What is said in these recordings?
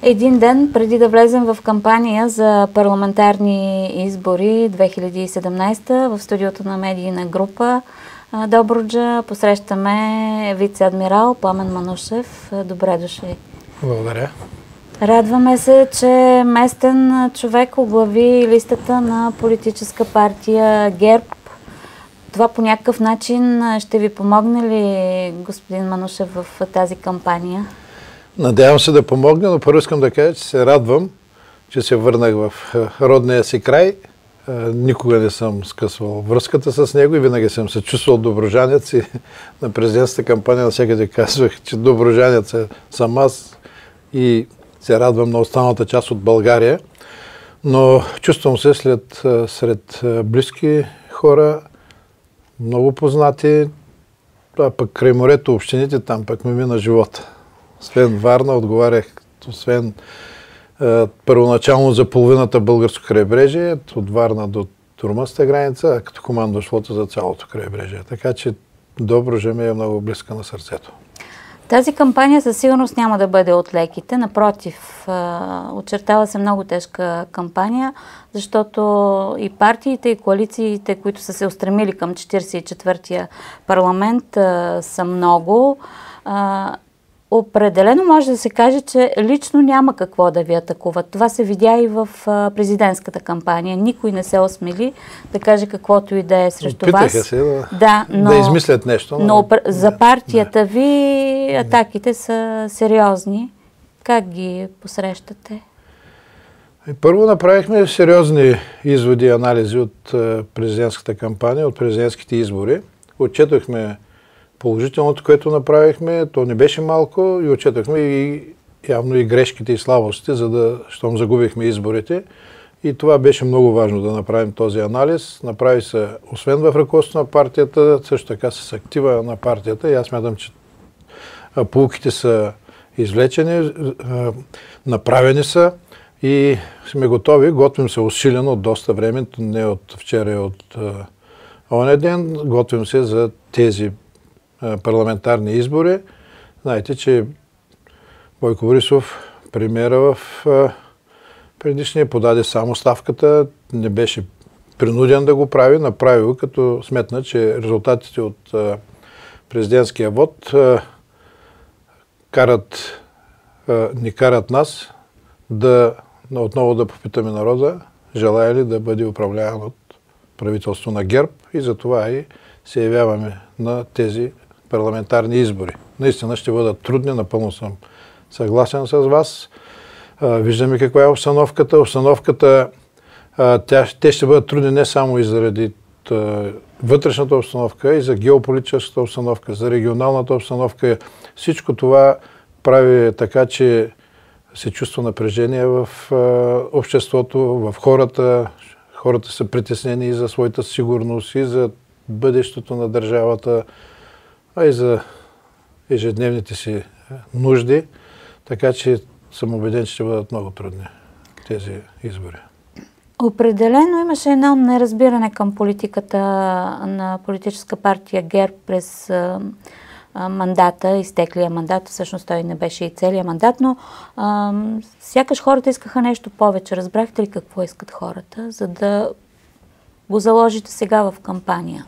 Един ден преди да влезем в кампания за парламентарни избори 2017 в студиото на медийна група Добруджа посрещаме вице-адмирал Пламен Манушев. Добре дошли. Благодаря. Радваме се, че местен човек оглави листата на политическа партия ГЕРБ. Това по някакъв начин ще ви помогне ли, господин Манушев, в тази кампания? Надявам се да помогне, но първо искам да кажа, че се радвам, че се върнах в родния си край. Никога не съм скъсвал връзката с него и винаги съм се чувствал добруджанец и на президентската кампания навсякъде казвах, че добруджанец съм аз и се радвам на останалата част от България. Но чувствам се сред близки хора, много познати, а пък край морето, общините, там пък ме мина живота. Освен Варна, отговарях, освен първоначално за половината българско крайбрежие, от Варна до турманската граница, а като командващ флота за цялото крайбрежие. Така че Добруджа ми е много близка на сърцето. Тази кампания със сигурност няма да бъде от леките. Напротив, очертава се много тежка кампания, защото и партиите, и коалициите, които са се устремили към 44-я парламент, са много. Определено може да се каже, че лично няма какво да ви атакуват. Това се видя и в президентската кампания. Никой не се осмели да каже каквото и да е срещу вас. Опитаха се да измислят нещо. Но за партията ви атаките са сериозни. Как ги посрещате? Първо направихме сериозни изводи и анализи от президентската кампания, от президентските избори. Отчетохме положителното, което направихме, то не беше малко и отчетохме и явно и грешките и слабостите, щом загубихме изборите. И това беше много важно да направим този анализ. Направи се, освен в ръководството на партията, също така с актива на партията. И аз смятам, че поуките са извлечени, направени са и сме готови. Готвим се усилено от доста време, не от вчера и от оня ден. Готвим се за тези парламентарни избори. Знаете, че Бойко Борисов, премиера в предишния, подаде само ставката, не беше принуден да го прави, направи го, като сметна, че резултатите от президентския вод ни карат нас отново да попитаме народа, желая ли да бъде управляван от правителство на ГЕРБ и затова и се явяваме на тези парламентарни избори. Наистина ще бъдат трудни, напълно съм съгласен с вас. Виждаме каква е обстановката. Те ще бъдат трудни не само и заради вътрешната обстановка, и за геополитическата обстановка, за регионалната обстановка. Всичко това прави така, че се чувства напрежение в обществото, в хората. Хората са притеснени и за своята сигурност, и за бъдещето на държавата, а и за ежедневните си нужди. Така че съм убеден, че ще бъдат много трудни тези избори. Определено имаше едно неразбиране към политиката на политическа партия ГЕРБ през мандата, изтеклия мандат. Всъщност той не беше и целият мандат, но сякаш хората искаха нещо повече. Разбрахте ли какво искат хората, за да го заложите сега в кампания?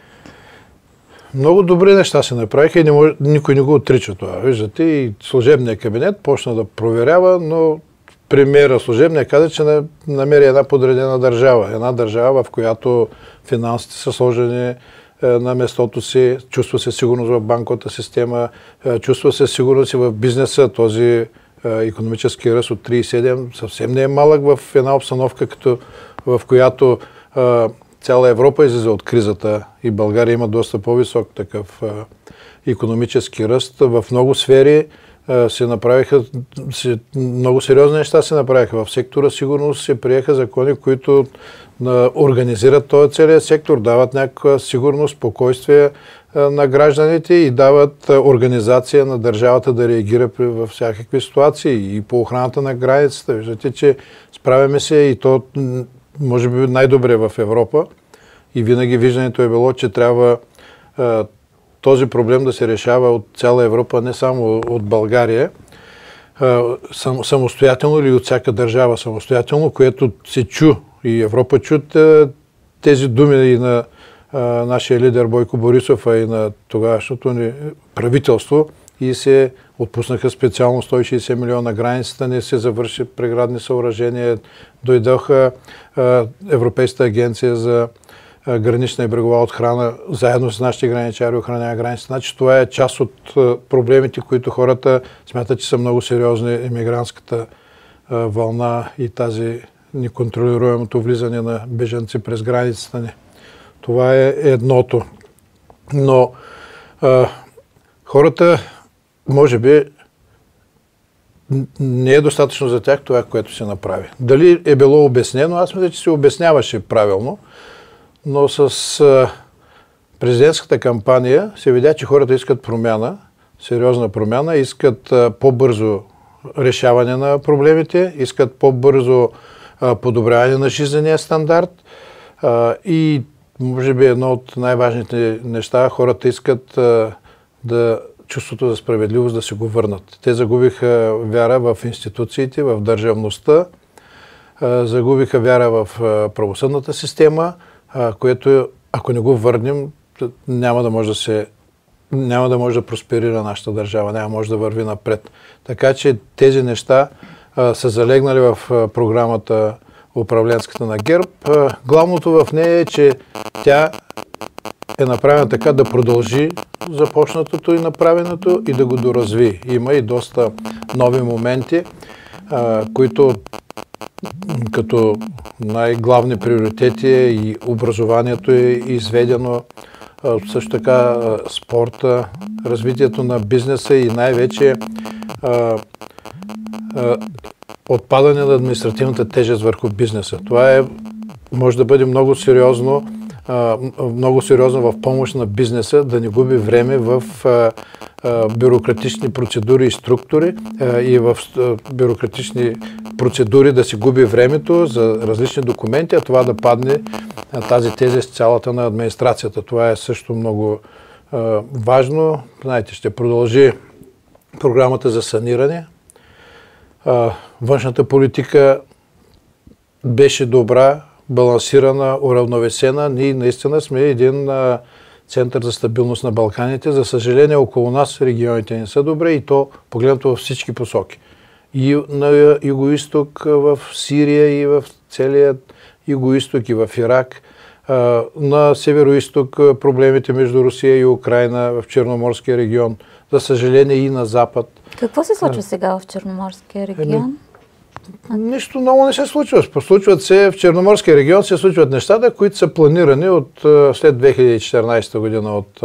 Много добри неща се направиха и никой не го отрича това. Виждате, и служебният кабинет почна да проверява, но премиера служебния каза, че намери една подредена държава. Една държава, в която финансите са сложени на местото си, чувства се сигурност в банковата система, чувства се сигурност и в бизнеса. Този икономически ръст от 37 съвсем не е малък в една обстановка, в която цяла Европа излиза от кризата и България има доста по-висок такъв икономически ръст. В много сфери се направиха, много сериозни неща се направиха. В сектора сигурност се приеха закони, които организират този целият сектор, дават някаква сигурност, спокойствие на гражданите и дават организация на държавата да реагира във всякакви ситуации и по охраната на границата. Виждате, че справяме се и то може би най-добре в Европа и винаги виждането е било, че трябва този проблем да се решава от цяла Европа, не само от България. самостоятелно или от всяка държава самостоятелно, което се чу и Европа чу тези думи и на нашия лидер Бойко Борисов, а и на тогавашното ни правителство, и се отпуснаха специално 160 милиона на границата, не се завърши преградни съоръжения, дойдоха Европейската агенция за гранична и брегова охрана, заедно с нашите граничари охранява границата. Значи това е част от проблемите, които хората смятат, че са много сериозни, емигрантската вълна и тази неконтролируемото влизане на бежанци през границата ни. Това е едното. Но хората, може би, не е достатъчно за тях това, което се направи. Дали е било обяснено? Аз мисля, че се обясняваше правилно, но с президентската кампания се видя, че хората искат промяна, сериозна промяна, искат по-бързо решаване на проблемите, искат по-бързо подобряване на жизнения стандарт и може би едно от най-важните неща, хората искат чувството за справедливост да се го върнат. Те загубиха вяра в институциите, в държавността, загубиха вяра в правосъдната система, което ако не го върнем, няма да може да просперира нашата държава, няма да може да върви напред. Така че тези неща са залегнали в програмата управленската на ГЕРБ. Главното в нея е, че тя е направена така да продължи започнатото и направеното и да го доразви. Има и доста нови моменти, които като най-главни приоритети и образованието е изведено, също така спорта, развитието на бизнеса и най-вече отпадане на административната тежест върху бизнеса. Това може да бъде много сериозно в помощ на бизнеса, да не губи време в бюрократични процедури и структури и в бюрократични процедури да се губи времето за различни документи, а това да падне тази тежест цялата на администрацията. Това е също много важно. Знаете, ще продължи програмата за саниране. Външната политика беше добра, балансирана, уравновесена. Ние наистина сме един център за стабилност на Балканите. За съжаление, около нас регионите не са добре и то погледнато във всички посоки. И на югоизток, в Сирия, и в целия югоизток, и в Ирак. На североизток проблемите между Русия и Украйна, в Черноморския регион. За съжаление и на запад. Какво се случва сега в Черноморския регион? Нищо много не се случва. Случват се в Черноморския регион, се случват нещата, които са планирани след 2014 година от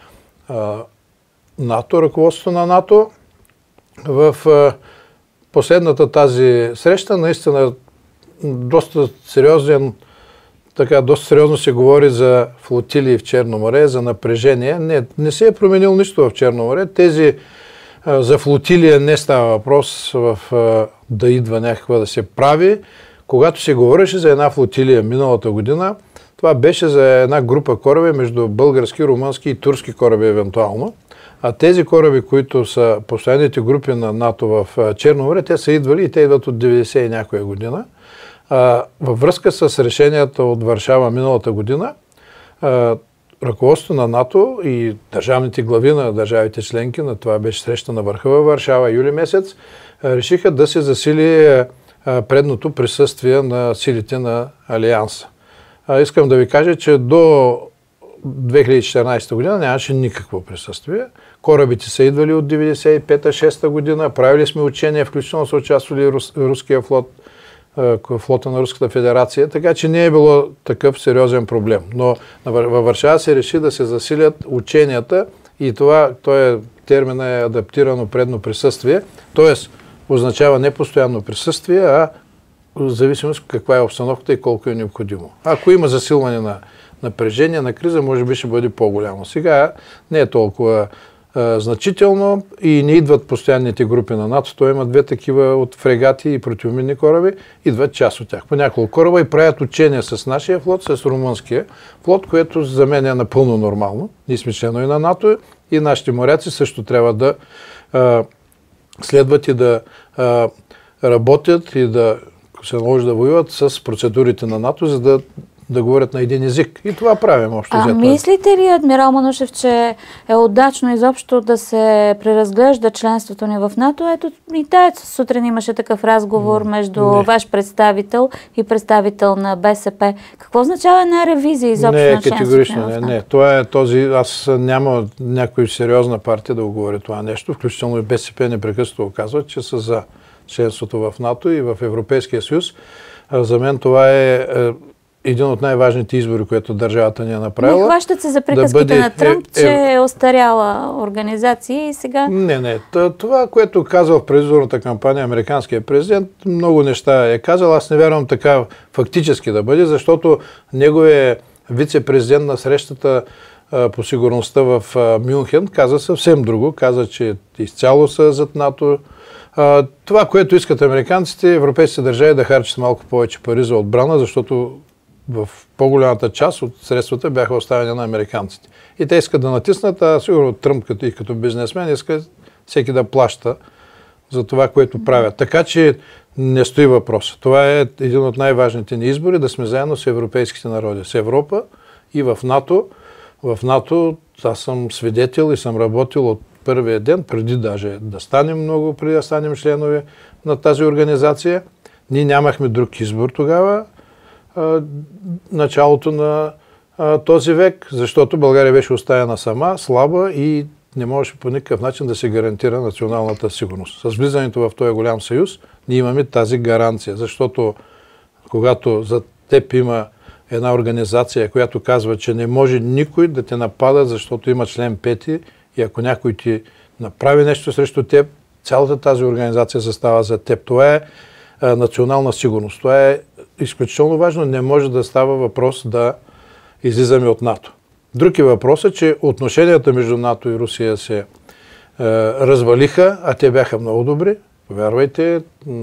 НАТО, ръководството на НАТО. В последната тази среща наистина доста сериозно се говори за флотилии в Черно море, за напрежение. Не се е променило нищо в Черно море. За флотилия не става въпрос да идва някаква да се прави. Когато се говореше за една флотилия миналата година, това беше за една група кораби между български, румънски и турски кораби евентуално. А тези кораби, които са постоянните групи на НАТО в Черно море, те са идвали и те идват от 90 и някоя година. Във връзка с решенията от Варшава миналата година, ръководството на НАТО и държавните глави на държавите членки, на това беше среща на върха във Варшава юли месец, решиха да се засили предното присъствие на силите на Алианса. Искам да ви кажа, че до 2014 година нямаше никакво присъствие. Корабите са идвали от 95-6 година, правили сме учения, включително са участвали руския флот, флота на Руската федерация, така че не е било такъв сериозен проблем. Но във Варшава се реши да се засилят ученията и термина е адаптирано предно присъствие, т.е. означава не постоянно присъствие, а в зависимост каква е обстановката и колко е необходимо. Ако има засилване на напрежение, на криза, може би ще бъде по-голямо. Сега не е толкова значително и не идват постоянните групи на НАТО. Той има две такива от фрегати и противоминни кораби, идват част от тях. По няколко кораба и правят учения с нашия флот, с румънския флот, което за мен е напълно нормално. Ние сме членове на НАТО и нашите моряци също трябва да следват и да работят и да се наложи да воюват с процедурите на НАТО, за да говорят на един език. И това правим общо взето. Мислите ли, адмирал Манушев, че е удачно изобщо да се преразглежда членството ни в НАТО? Ето и тази сутрин имаше такъв разговор между ваш представител и представител на БСП. Какво означава една ревизия изобщо на членството? Категорично не. Това е този... Аз няма някоя сериозна партия да го говори това нещо, включително и БСП непрекъснато казват, че са за членството в НАТО и в Европейския съюз. За мен това е един от най-важните избори, които държавата ни е направила. Не хващат се за приказките на Тръмп, че е остаряла организация и сега... Не. Това, което казал в предизборната кампания американският президент, много неща е казал. Аз не вярвам така фактически да бъде, защото неговият вице-президент на срещата по сигурността в Мюнхен каза съвсем друго. Каза, че изцяло са зад НАТО. Това, което искат американците, европейските държави да харчат малко повече пари за отбрана, защото в по-голямата част от средствата бяха оставени на американците. И те искат да натиснат, а сигурно Тръмп като бизнесмен иска всеки да плаща за това, което правят. Така че не стои въпрос. Това е един от най-важните ни избори, да сме заедно с европейските народи, с Европа и в НАТО. В НАТО аз съм свидетел и съм работил от първия ден, преди даже да станем преди да станем членове на тази организация. Ние нямахме друг избор тогава, началото на този век, защото България беше оставена сама, слаба и не можеше по никакъв начин да се гарантира националната сигурност. С влизането в този голям съюз ние имаме тази гаранция, защото когато за теб има една организация, която казва, че не може никой да те напада, защото има член 5 и ако някой ти направи нещо срещу теб, цялата тази организация застава за теб. Това е национална сигурност. Това е изключително важно. Не може да става въпрос да излизаме от НАТО. Друг е въпросът, че отношенията между НАТО и Русия се развалиха, а те бяха много добри. Повярвайте,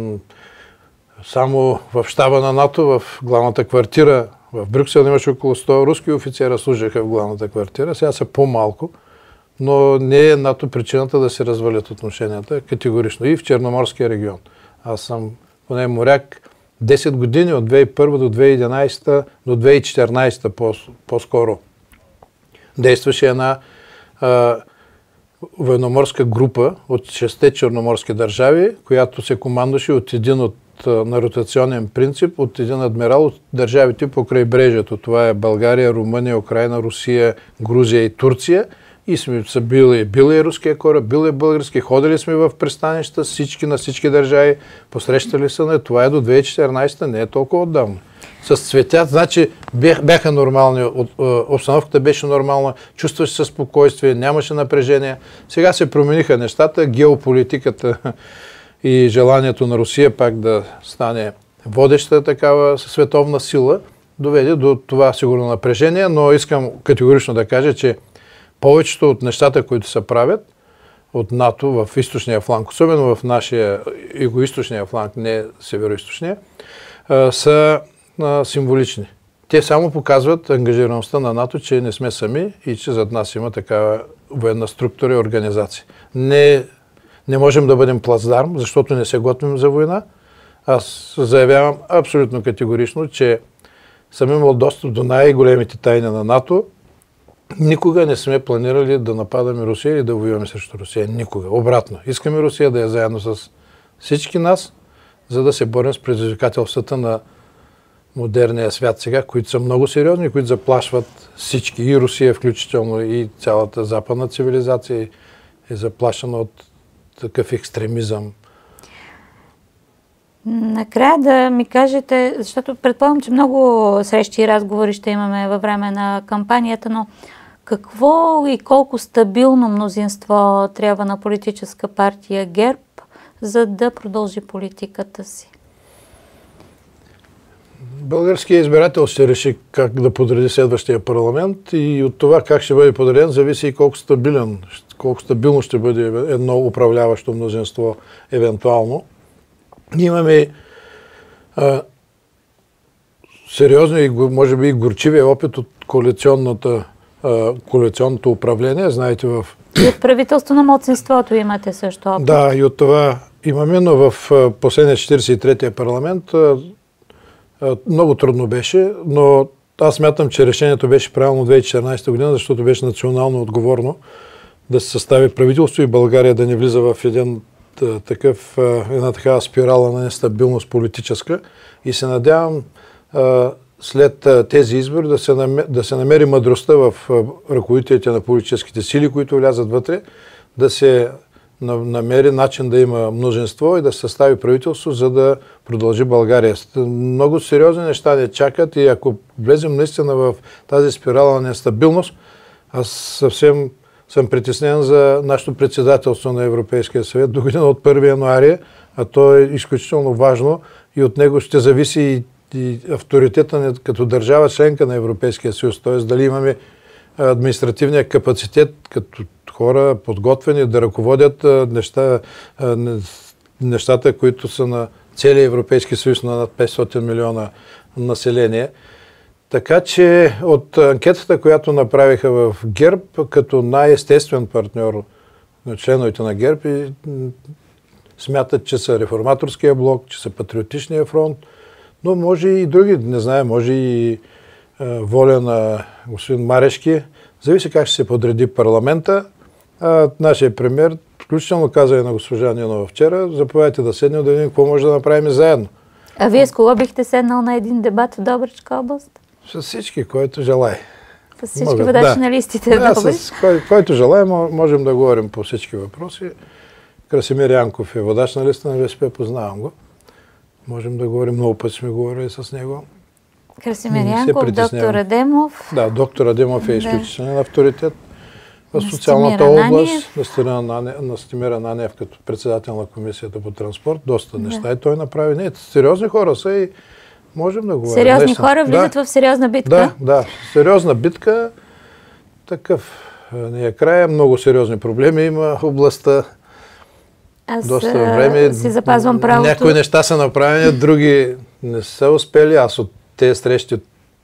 само в щаба на НАТО, в главната квартира в Брюксел имаше около 100 руски офицера, служаха в главната квартира. Сега са по-малко, но не е НАТО причината да се развалят отношенията категорично. И в Черноморския регион. Аз съм поне моряк 10 години, от 2001 до 2011 до 2014 по-скоро. Действаше една военноморска група от 6 черноморски държави, която се командваше от един на ротационен принцип, от един адмирал от държавите по крайбрежието. Това е България, Румъния, Украина, Русия, Грузия и Турция. И са били руския кораб, били български, ходили сме в пристанища, на всички държави, посрещали са на това е до 2014, не е толкова отдавна. С цветят, значи бяха нормални, обстановката беше нормална, чувстваше се спокойствие, нямаше напрежение. Сега се промениха нещата, геополитиката и желанието на Русия пак да стане водеща такава световна сила, доведе до това сигурно напрежение, но искам категорично да кажа, че повечето от нещата, които се правят от НАТО в източния фланг, особено в нашия югоизточния фланг, не североизточния, са символични. Те само показват ангажираността на НАТО, че не сме сами и че зад нас има такава военна структура и организация. Не можем да бъдем плацдарм, защото не се готвим за война. Аз заявявам абсолютно категорично, че съм имал достъп до най-големите тайни на НАТО. Никога не сме планирали да нападаме Русия или да воюваме срещу Русия. Никога. Обратно. Искаме Русия да е заедно с всички нас, за да се борим с предизвикателствата на модерния свят сега, които са много сериозни, които заплашват всички. И Русия включително, и цялата западна цивилизация е заплашена от такъв екстремизъм. Накрая да ми кажете, защото предполагам, че много срещи и разговори ще имаме във време на кампанията, но какво и колко стабилно мнозинство трябва на политическа партия ГЕРБ, за да продължи политиката си? Българският избирател ще реши как да подреди следващия парламент и от това как ще бъде подреден зависи и колко стабилно ще бъде едно управляващо мнозинство евентуално. Ние имаме сериозно и може би и горчивия опит от коалиционната коалиционното управление. Знаете, И от правителство на малцинството имате също опит. Да, и от това имаме, но в последния 43-я парламент много трудно беше, но аз смятам, че решението беше правилно 2014 година, защото беше национално отговорно да се състави правителство и България да не влиза в една такава спирала на нестабилност политическа. И се надявам след тези избори да се намери мъдростта в ръководителите на политическите сили, които влязат вътре, да се намери начин да има мнозинство и да се състави правителство, за да продължи България. Много сериозни неща не чакат и ако влезем наистина в тази спирала на нестабилност, аз съвсем съм притеснен за нашето председателство на Европейския съвет до година от 1 януари, а то е изключително важно и от него ще зависи и авторитета като държава членка на Европейския съюз, т.е. дали имаме административния капацитет като хора подготвени да ръководят нещата, които са на целия Европейски съюз на над 500 милиона население. Така че от анкетата, която направиха в ГЕРБ, като най-естествен партньор на членовете на ГЕРБ, смятат, че са Реформаторския блок, че са Патриотичния фронт, но може и други, не знае, може и воля на господин Марешки. Зависи как ще се подреди парламента. Нашия премиер, включително каза и на госпожа Нинова вчера, заповядайте да седнем да видим какво може да направим заедно. А вие с кого бихте седнал на един дебат в Добричка област? С всички, който желае. С всички водачи на листите в Добрич? С който желае, можем да говорим по всички въпроси. Красимир Янков е водач на листа на БСП, познавам го. Можем да говорим, много пъти сме говорили с него. Красимир Янков, доктор Адемов. Да, доктор Адемов е изключителен авторитет в социалната област. Настимир Ананиев като председател на комисията по транспорт. Доста неща и той направи. Не, сериозни хора са и можем да говорим. Сериозни хора влизат в сериозна битка? Да, сериозна битка. Такъв не е края. Много сериозни проблеми има областта. Аз доста време. си запазвам правото. Някои неща са направени, други не са успели. Аз от тези срещи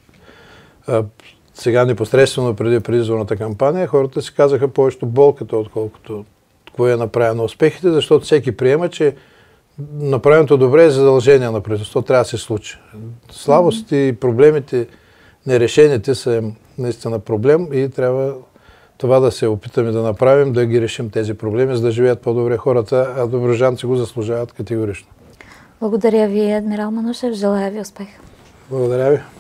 сега непосредствено преди предизборната кампания, хората си казаха повечето болката, отколкото кое е направено успехите, защото всеки приема, че направеното добре е задължение на правителството. Трябва да се случи. Слабостите и проблемите, нерешените са наистина проблем и трябва това да се опитаме да направим, да ги решим тези проблеми, за да живеят по-добре хората, а добруджанци го заслужават категорично. Благодаря ви, адмирал Манушев. Желая ви успех. Благодаря ви.